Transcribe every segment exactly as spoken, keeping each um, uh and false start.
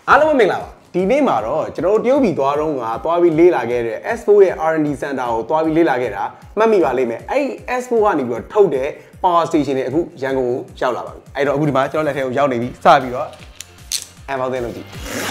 အားလုံးမင်္ဂလာပါဒီနေ့မှာတော့ကျွန်တော်တို့တရုတ်ပြည်သွားတော့ငါသွားပြီးလေ့လာခဲ့တဲ့ S four ရဲ့ R and D Center ကိုသွားပြီးလေ့လာခဲ့တာမှတ်မိပါလိမ့်မယ်အဲ့ S four ကနေပြီးတော့ထုတ်တဲ့ Power Station တွေအခုရန်ကုန်ကိုရောက်လာပါပြီအဲ့တော့အခုဒီမှာကျွန်တော်လက်ထဲကိုရောက်နေပြီစပြီးတော့အမ်ဘောက်သိန်းလုပ်ကြည့်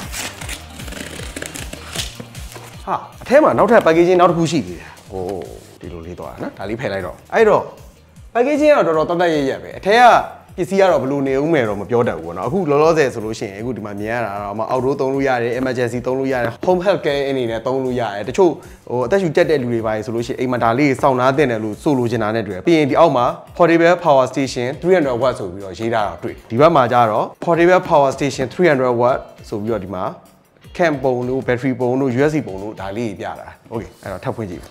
ဟာအထဲမှာနောက်ထပ် packaging နောက်တစ်ခုရှိသေးတယ်ဟိုဒီလိုလေးသွားတာနော်ဒါလေးဖယ်လိုက်တော့အဲ့တော့ packaging ကတော့တော်တော်တတ်တတ်ရရပဲအထဲကပစ္စည်းကတော့ဘယ်လိုနေဦးမယ်တော့မပြောတတ်ဘူးပေါ့နော်အခုလောလောဆယ်ဆိုလို့ရှိရင်အခုဒီမှာမြင်ရတာတော့အောက်ရိုးသုံးလို့ရတယ် emergency သုံးလို့ရတယ် home health care အနေနဲ့သုံးလို့ရတယ်တချို့ဟိုအသက်ရှူတက်တဲ့လူတွေပါဆိုလို့ရှိရင်အိမ်မှာဒါလေးစောင့်နာတင်တယ်လို့ဆိုလိုချင်တာနဲ့တွေ့ပြီးရင်ဒီအောက်မှာ portable power station three hundred watt ဆိုပြီးတော့ရေးထားတာတွေ့ဒီဘက်မှာကျတော့ portable power station three hundred watt ဆိုပြီးတော့ဒီမှာ cam ပုံတို့ battery ပုံတို့ U S B ပုံတို့ဒါလေးပြတာ okay အဲ့တော့ထပ်ဖွင့်ကြည့်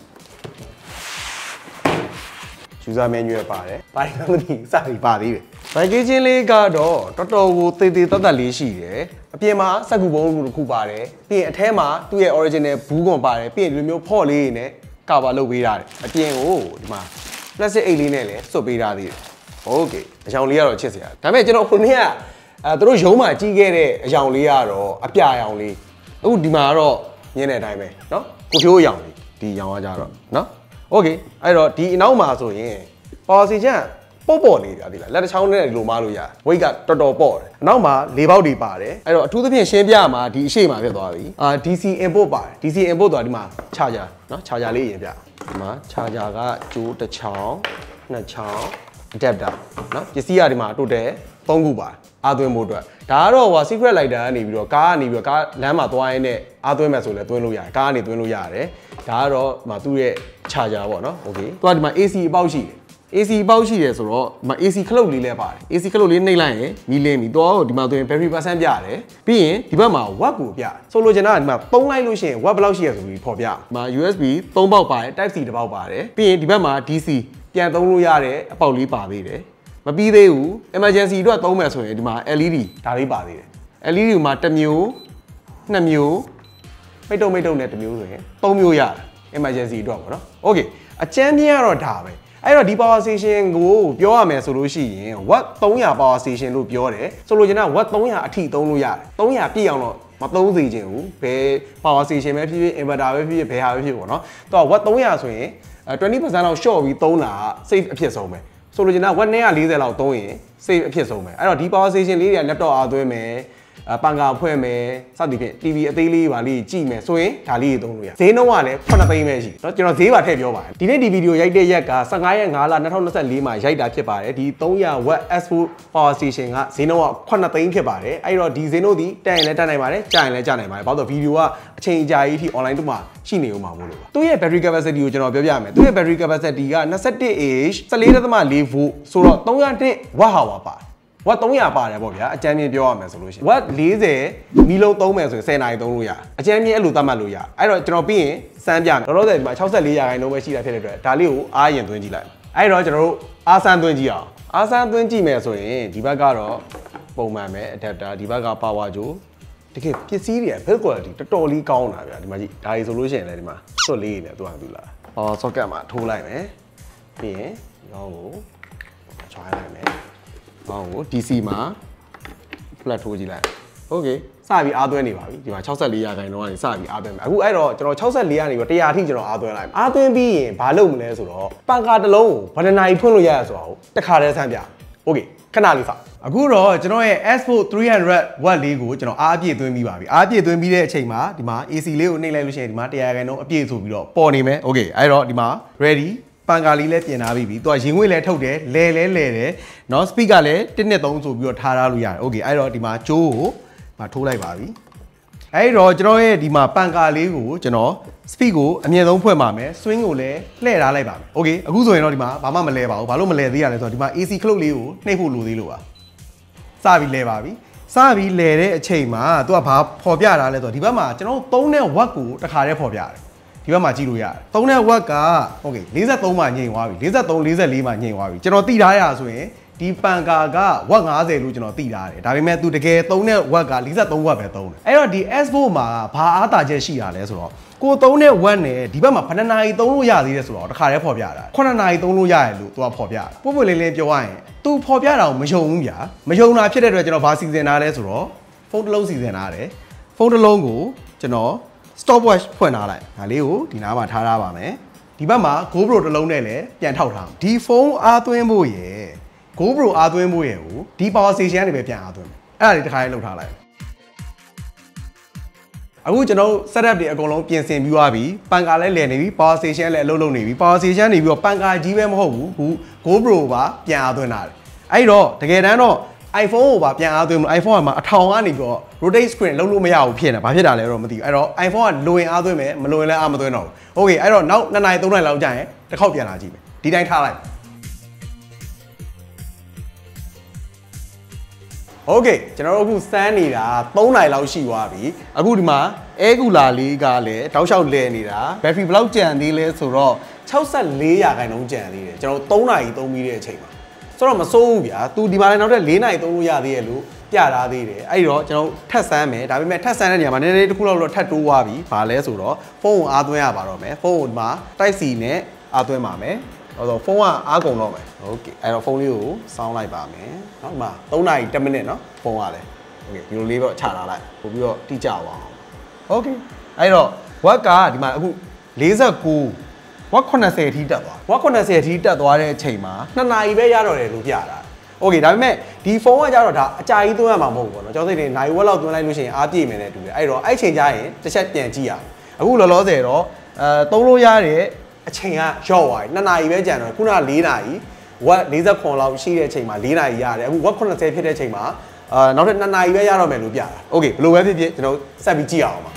user manual ပါတယ်ဘာလို့မသိစပြီးပါသေးတယ် packaging လေးကတော့တော်တော်ကိုသေးသေးတတ်တတ်လေးရှိတယ်အပြင်မှာစက်ကူပုံတစ်ခုပါတယ်ပြီးရင်အထဲမှာသူ့ရဲ့ original ဘူးကွန်ပါတယ်ပြီးရင်ဒီလိုမျိုးဖော့လေးနဲ့ cover လုပ်ပေးထားတယ်အပြင်ကိုဒီမှာ plastic အိတ်လေးနဲ့လည်းစွတ်ပေးထားသေးတယ် okay အကြောင်လေးကတော့ချစ်စရာဒါပေမဲ့ကျွန်တော်ခုနေ့ကအဲသူတို့ရုံးမှာကြီးခဲ့တဲ့အကြောင်လေးကတော့အပြအယောင်လေးအခုဒီမှာကတော့ညင်းတဲ့အတိုင်းပဲเนาะကိုဖြိုးအယောင်လေးဒီအယောင်ကကြတော့เนาะOkay အဲ့တော့ဒီအနောက်မှာဆိုရင် power station ပေါ့ပေါ့နေကြပြီလားလက်တစ်ချောင်းနဲ့ဒီလိုမလို့ရ weight ကတော်တော်ပေါ့တယ်အနောက်မှာလေးပေါက်တွေပါတယ်အဲ့တော့အထူးသဖြင့်ရှင်းပြမှာဒီအရှိမှာဖြစ်သွားပြီအာ D C input ပါတယ် D C input တော့ဒီမှာ charger เนาะ charger လေးရင်ပြဒီမှာ charger ကကျိုးတစ်ချောင်းနှစ်ချောင်း adapter เนาะပစ္စည်းကဒီမှာတိုတယ်သုံးခုပါတယ်အားသွင်းဖို့အတွက်ဒါကတော့ဟို secret lighter ကနေပြီးတော့ကားကနေပြီးတော့ကားလမ်းမှာသွားရင်းနဲ့အားသွင်းမယ်ဆိုလည်းသွင်းလို့ရတယ်ကားကနေသွင်းလို့ရတယ်ဒါကတော့ဒီမှာသူ့ရဲ့ charger ပေါ့နော် okay သူကဒီမှာ A C အပေါက်ရှိတယ် A C အပေါက်ရှိတယ်ဆိုတော့ဒီမှာ A C ခလုတ်လေးလည်းပါတယ် A C ခလုတ်လေးနှိပ်လိုက်ရင်မီးလင်းပြီတော့ဒီမှာသွင်း battery percent ပြရတယ်ပြီးရင်ဒီဘက်မှာ watt ကိုပြဆိုလိုချင်တာကဒီမှာသုံးလိုက်လို့ရှိရင် watt ဘယ်လောက်ရှိရဆိုပြီးဖော်ပြဒီမှာ U S B သုံးပေါက်ပါတယ် type C တစ်ပေါက်ပါတယ်ပြီးရင်ဒီဘက်မှာ D C ပြန်သုံးလို့ရတဲ့အပေါက်လေးပါသေးတယ်မပြီးသေးဘူး emergency အတွက်သုံးမယ်ဆိုရင်ဒီမှာ L E D ဒါလေးပါသေးတယ် L E D မှာတစ်မျိုးနှစ်မျိုးမိတ်တုံမိတ်တုံနဲ့တစ်မျိုးဆိုရင်သုံးမျိုးရတယ် emergency အတွက်ပေါ့နော် okay အကျန်းပြင်းကတော့ဒါပဲအဲ့တော့ဒီ power station ကိုပြောရမယ်ဆိုလို့ရှိရင် watt သုံးရာ power station လို့ပြောတယ်ဆိုလိုချင်တာ watt သုံးရာအထိသုံးလို့ရတယ်သုံးရာပြည့်အောင်တော့မသုံးစေချင်ဘူးဘယ် power station ပဲဖြစ်ဖြစ် inverter ပဲဖြစ်ဖြစ်ဘယ်ဟာပဲဖြစ်ပေါ့နော်သူက watt သုံးရာဆိုရင်twenty percent လောက် short ပြီးသုံးတာ safe အဖြစ်ဆုံးပဲဆိုလိုချင်တာ watt two hundred fortyလောက်သုံးရင် safe အဖြစ်ဆုံးပဲအဲ့တော့ဒီ power station လေးတွေက laptop အားသွင်းမယ်ပန်ကာဖွဲ့မယ်စသဖြင့် T V အသေးလေးပါလေးကြည့်မယ်ဆိုရင်ဒါလေးတွေသုံးလို့ရဈေးနှုန်းကလည်းခုနှစ်သိန်းပဲရှိเนาะကျွန်တော်ဈေးပါထည့်ပြောပါတယ်ဒီနေ့ဒီဗီဒီယိုရိုက်တဲ့ရက်ကfifteenရက်fiveလtwenty twenty-fourမှာရိုက်တာဖြစ်ပါတယ်ဒီthree hundred watt S four power station ကဈေးနှုန်းကခုနှစ်သိန်းဖြစ်ပါတယ်အဲ့တော့ဒီဈေးနှုန်းဒီတက်ရင်လည်းတက်နိုင်ပါတယ်ကျရင်လည်းကျနိုင်ပါတယ်ဘာလို့ဆိုဗီဒီယိုကအချိန်အကြာကြီးအထိ online တို့မှာရှိနေဦးမှာမို့လို့ပါသူ့ရဲ့ battery capacity ကိုကျွန်တော်ပြောပြမယ်သူ့ရဲ့ battery capacity ကtwenty-one amp fourteen point four volt ဆိုတော့three hundred watt hour ပါwatt three hundredပါတယ်ပေါ့ဗျာအကျန်းပြင်းပြောရမယ်ဆိုလို့ရှိရင် watt fortyမီလုံးသုံးမယ်ဆိုရင်tenနာရီသုံးလို့ရအကျန်းပြင်းအဲ့လိုသတ်မှတ်လို့ရအဲ့တော့ကျွန်တော်ပြီးရင်စမ်းပြမယ်တော်တော်တယ်ဒီမှာsixty-fourရာခိုင်နှုန်းပဲရှိတာဖြစ်တဲ့အတွက်ဒါလေးကိုအားရင်သွင်းကြည့်လိုက်အဲ့တော့ကျွန်တော်တို့အားစမ်းသွင်းကြည့်အောင်အားစမ်းသွင်းကြည့်မယ်ဆိုရင်ဒီဘက်ကတော့ပုံမှန်ပဲ adapter ဒီဘက်က power ကြိုးတကယ်ပစ္စည်းတွေက build quality တော်တော်လေးကောင်းတာဗျာဒီမှာကြည့်ဒါကြီးဆိုလို့ရှိရင်လည်းဒီမှာစွတ်လေးနေတယ်သူကသူလာ power socket မှာထိုးလိုက်မယ်ပြီးရင်ဒီကောင်ကိုချွားလိုက်မယ်ဟောကို D C မှာ flat ထိုးကြည့်လိုက် okay စပြီးအားသွင်းနေပါပြီဒီမှာsixty-fourရာခိုင်နှုန်းကနေစပြီးအားသွင်းမယ်အခုအဲ့တော့ကျွန်တော်sixty-fourကနေပြီးone hundredအထိကျွန်တော်အားသွင်းလိုက်အားသွင်းပြီးရင်ဘာလုပ်မလဲဆိုတော့ပန်ကာတစ်လုံးကိုဘယ်နှစ်နာရီဖွင့်လို့ရရဆိုတာကိုတစ်ခါတည်းဆန်းပြ okay ခဏလေးစောင့်အခုတော့ကျွန်တော်ရဲ့ S four three hundred watt လေးကိုကျွန်တော်အားအပြည့်သွင်းပြီးပါပြီအားအပြည့်သွင်းပြီးတဲ့အချိန်မှာဒီမှာ A C လေးကိုနှိပ်လိုက်လို့ရှိရင်ဒီမှာone hundredရာခိုင်နှုန်းအပြည့်ဆိုပြီးတော့ပေါ်နေမယ် okay အဲ့တော့ဒီမှာ readyပန်ကာလေးလည်းပြင်ထားပြီးပြီသူကရင်ငွေလည်းထုတ်တယ်လဲလဲလဲတယ်เนาะ speed ကလည်းone point threeဆိုပြီးတော့ထားထားလို့ရတယ် okay အဲ့တော့ဒီမှာကြိုးကိုမထိုးလိုက်ပါပြီအဲ့တော့ကျွန်တော်ရဲ့ဒီမှာပန်ကာလေးကိုကျွန်တော် speed ကိုအမြင့်ဆုံးဖွင့်ပါမယ် swing ကိုလည်းလှည့်ထားလိုက်ပါမယ် okay အခုဆိုရင်တော့ဒီမှာဘာမှမလဲပါဘူးဘာလို့မလဲသေးရလဲဆိုတော့ဒီမှာ A C ခလုတ်လေးကိုနှိပ်ဖို့လိုသေးလို့ပါစပြီးလဲပါပြီစပြီးလဲတဲ့အချိန်မှာသူကဘာဖော်ပြတာလဲဆိုတော့ဒီဘက်မှာကျွန်တော်သုံးတဲ့ watt ကိုတစ်ခါတည်းဖော်ပြတယ်ဒီဘက်မှာကြည့်လို့ရတယ်သုံးတဲ့ watt က okay forty-threeမှာညင်သွားပြီforty-three forty-fourမှာညင်သွားပြီကျွန်တော်သိထားရဆိုရင်ဒီပန်ကာက watt fiftyလို့ကျွန်တော်သိထားတယ်ဒါပေမဲ့သူတကယ်သုံးတဲ့ watt ကforty-three watt ပဲသုံးတယ်အဲ့တော့ဒီ S four မှာဘာအားသာချက်ရှိတာလဲဆိုတော့ကိုသုံးတဲ့ watt နဲ့ဒီဘက်မှာဘယ်နှစ်နာရီသုံးလို့ရသေးတယ်ဆိုတော့တခါတည်းဖော်ပြတာnineနာရီသုံးလို့ရတယ်လို့သူကဖော်ပြတာပွတ်ပွတ်လေးလေးပြောရရင်သူဖော်ပြတာကိုမယုံဘူးဗျာမယုံတာဖြစ်တဲ့အတွက်ကျွန်တော်ဘာစီစဉ်ထားလဲဆိုတော့ဖုန်းတစ်လုံးစီစဉ်ထားတယ်ဖုန်းတစ်လုံးကိုကျွန်တော် stopwatch ဖွင့်ထားလိုက်ဒါလေးကိုဒီနားမှာထားထားပါမယ်ဒီဘက်မှာ GoPro တစ်လုံးနဲ့လည်းပြန်ထောက်ထားဒီဖုန်းအားသွင်းဖို့ရယ် GoPro အားသွင်းဖို့ရယ်ကိုဒီ power station ကနေပဲပြန်အားသွင်းမယ်အဲ့ဒါလေးတစ်ခါလေးလုပ်ထားလိုက်အခုကျွန်တော် setup တွေအကုန်လုံးပြင်ဆင်ပြီးသွားပြီပန်ကာလည်းလည်နေပြီ power station လည်းအလုပ်လုပ်နေပြီ power station နေပြီးတော့ပန်ကာကြီးပဲမဟုတ်ဘူးအခု GoPro ပါပြန်အားသွင်းတာလေအဲ့တော့တကယ်တမ်းတော့ iPhone ကိုပါပြန်အားသွင်းလို့ iPhone ကမှအထောင်ကနေပြီးတော့ rotate screen လုံးလို့မရဘူးဖြစ်နေဘာဖြစ်တာလဲတော့မသိဘူးအဲ့တော့ iPhone ကလိုရင်အားသွင်းမယ်မလိုရင်လည်းအားမသွင်းတော့ဘူး Okay အဲ့တော့နောက်နှစ်နာရီသုံးနာရီလောက်ကြာရင်တစ်ခေါက်ပြန်လာကြည့်မယ်ဒီတိုင်းထားလိုက် Okay ကျွန်တော်တို့အခုစမ်းနေတာသုံးနာရီလောက်ရှိသွားပြီအခုဒီမှာ air cooler လေးကလည်းတောက်လျှောက်လဲနေတာ battery ဘယ်လောက်ကျန်သေးလဲဆိုတော့၆၄ရာခိုင်နှုန်းကျန်သေးတယ်ကျွန်တော်သုံးနာရီသုံးပြီးတဲ့အချိန်မှာဆိုတော့မစိုးဘူးဗျာ तू ဒီမှာလည်းနောက်ထပ်၄နာရီသုံးလို့ရသေးရဲ့လို့ပြထားသေးတယ်အဲ့တော့ကျွန်တော်ထပ်ဆန်းမယ်ဒါပေမဲ့ထပ်ဆန်းတဲ့နေရာမှာနည်းနည်းတစ်ခုလောက်တော့ထပ်တိုးသွားပြီဘာလဲဆိုတော့ဖုန်းကိုအားသွင်းရပါတော့မယ်ဖုန်းကိုဒီမှာ Type C နဲ့အားသွင်းပါမယ်အဲ့တော့ဖုန်းကအားကုန်တော့မယ်โอเคအဲ့တော့ဖုန်းလေးကိုစောင်းလိုက်ပါမယ်เนาะဒီမှာသုံးနာရီတစ်မိနစ်เนาะဖုန်းကလည်းโอเคဒီလိုလေးတော့ချထားလိုက်ပို့ပြီးတော့တိကျအောင်โอเคအဲ့တော့ watt ကဒီမှာအခု၄၉ဝက်80အထိတက်သွားဝက်80အထိတက်သွားတဲ့အချိန်မှာနှစ်နာရီပဲရတော့တယ်လို့ပြတာโอเคဒါပေမဲ့ဒီဖုန်းကကြတော့ဒါအကြာကြီးသွင်းရမှာမဟုတ်ဘူးပေါ့နော်ကျောင်းစိတ်တွေနိုင်ဝက်လောက်သွင်းလိုက်လို့ရှိရင်အားပြည့်မယ်နဲ့တူတယ်အဲ့တော့အဲ့ချိန်ကျရင်တစ်ချက်ပြန်ကြည့်ရအောင်အခုလောလောဆယ်တော့အဲသုံးလို့ရတဲ့အချိန်ကရော့သွားပြီနှစ်နာရီပဲကြံတော့ခုနက၄နာရီဝက်၄၉လောက်ရှိတဲ့အချိန်မှာ၄နာရီရတယ်အခုဝက်80ဖြစ်တဲ့အချိန်မှာအာနောက်ထပ်နှစ်နာရီပဲရတော့မယ်လို့ပြတာโอเคဘယ်လိုပဲဖြစ်ဖြစ်ကျွန်တော်ဆက်ပြီးကြည့်အောင်ပါ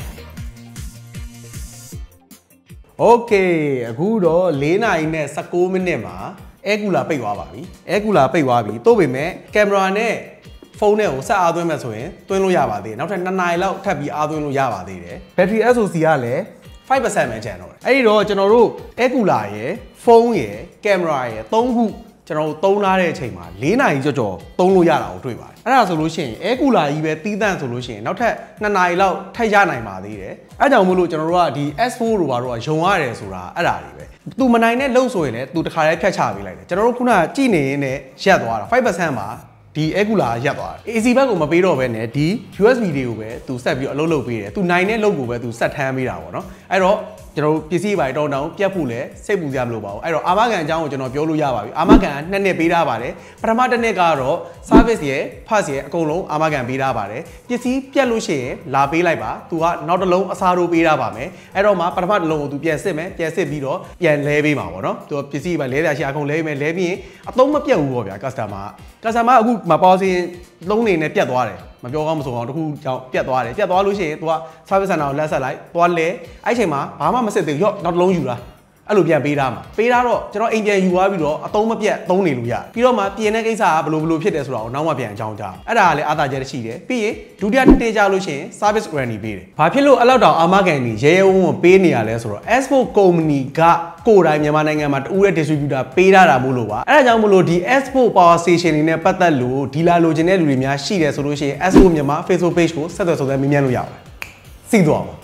โอเคအခုတော့၄နာရီနဲ့၁၉မိနစ်မှာ air cooler ပိတ်သွားပါပြီ air cooler ပိတ်သွားပြီတိုးပေမဲ့ကင်မရာနဲ့ဖုန်းနဲ့ကိုဆက်အားသွင်းမှဆိုရင်သွင်းလို့ရပါသေးတယ်နောက်ထပ်နှစ်နာရီလောက်ထပ်ပြီးအားသွင်းလို့ရပါသေးတယ် battery S O C ကလည်းfive percent ပဲကျန်တော့တယ်အဲ့ဒီတော့ကျွန်တော်တို့ air cooler ရယ်ဖုန်းရယ်ကင်မရာရယ်သုံးခုကျွန်တော်တို့သုံးလာတဲ့အချိန်မှာ၄နာရီကြော်ကြော်သုံးလို့ရတာကိုတွေ့ပါတယ်အဲ့ဒါဆိုလို့ရှိရင် air cooler ကြီးပဲတီးတန့်ဆိုလို့ရှိရင်နောက်ထပ်နှစ်နာရီလောက်ထပ်ရနိုင်ပါသေးတယ်အဲ့ကြောင့်မို့လို့ကျွန်တော်တို့ကဒီ S four တို့ဘာတို့ကယုံရတယ်ဆိုတာအဲ့ဒါတွေပဲသူမနိုင်နဲ့လှုပ်ဆိုရင်လည်းသူတခါတည်းဖြတ်ချပေးလိုက်တယ်ကျွန်တော်တို့ခုနကကြည့်နေရင်းနဲ့ရက်သွားတာfive percent မှာဒီ air cooler ရက်သွားတယ် A C ဘက်ကိုမပေးတော့ဘဲနဲ့ဒီ U S B တွေကိုပဲသူဆက်ပြီးအလုပ်လုပ်ပေးတယ်သူနိုင်တဲ့လုပ်ကိုပဲသူဆက်ထမ်းပေးတာပေါ့နော်အဲ့တော့ကျွန်တော်ပစ္စည်းပိုင်းတောင်းတောင်းပြတ်ဖို့လဲစိတ်ပူကြမလို့ပါဘူးအဲ့တော့အာမခံအကြောင်းကိုကျွန်တော်ပြောလို့ရပါပြီအာမခံနှစ်နှစ်ပေးထားပါတယ်ပထမတစ်နှစ်ကတော့ service ရယ် parts ရယ်အကုန်လုံးအာမခံပေးထားပါတယ်ပစ္စည်းပြတ်လို့ရှိရင်လာပေးလိုက်ပါသူကနောက်တစ်လုံးအစားထိုးပေးထားပါမယ်အဲ့တော့မှပထမတစ်လုံးကိုသူပြန်စစ်မယ်ပြန်စစ်ပြီးတော့ပြန်လဲပေးမှာပေါ့နော်သူပစ္စည်းပိုင်းလဲရရှိအကုန်လဲပေးမယ်လဲပြီးရင်အသုံးမပြတ်ဘူးပေါ့ဗျာ customer customer အခုမပေါ်စင်လုံးနေနဲ့ပြတ်သွားတယ်မပြောကောင်းမဆိုအောင်တခုကြောင့်ပြတ်သွားတယ်ပြတ်သွားလို့ရှိရင်သူက service center ကိုလက်ဆက်လိုက်သွားလဲအဲ့ချိန်မှာဘာမှမစစ်သေးဘူးရော့နောက်တစ်လုံးယူလာအဲ့လိုပြန်ပေးထားမှာပေးထားတော့ကျွန်တော်အိမ်ပြန်ယူသွားပြီးတော့အသုံးမပြတ်သုံးနေလို့ရတယ်ပြီးတော့မှပြင်တဲ့ကိစ္စကဘယ်လိုဘယ်လိုဖြစ်တယ်ဆိုတာကိုနောက်မှပြန်အကြောင်းကြားအဲ့ဒါကလည်းအားသာချက်ရှိတယ်ပြီးရင်ဒုတိယတစ်တေးကြလို့ရှိရင် service warranty ပေးတယ်ဘာဖြစ်လို့အဲ့လောက်တောင်အာမခံနေရဲရဲဝုန်းဝုန်းပေးနေရလဲဆိုတော့ S four company ကကိုယ်တိုင်မြန်မာနိုင်ငံမှာတူတဲ့ distributor ပေးထားတာမို့လို့ပါအဲ့ဒါကြောင့်မို့လို့ဒီ S four power station တွေနဲ့ပတ်သက်လို့ဒီလာလိုချင်တဲ့လူတွေများရှိတယ်ဆိုလို့ရှိရင် S four မြန်မာ Facebook page ကိုဆက်သွယ်စုံစမ်းမေးမြန်းလို့ရပါတယ်စီးသွားပါ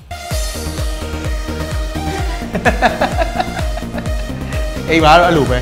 အေးပါတော့အဲ့လိုပဲ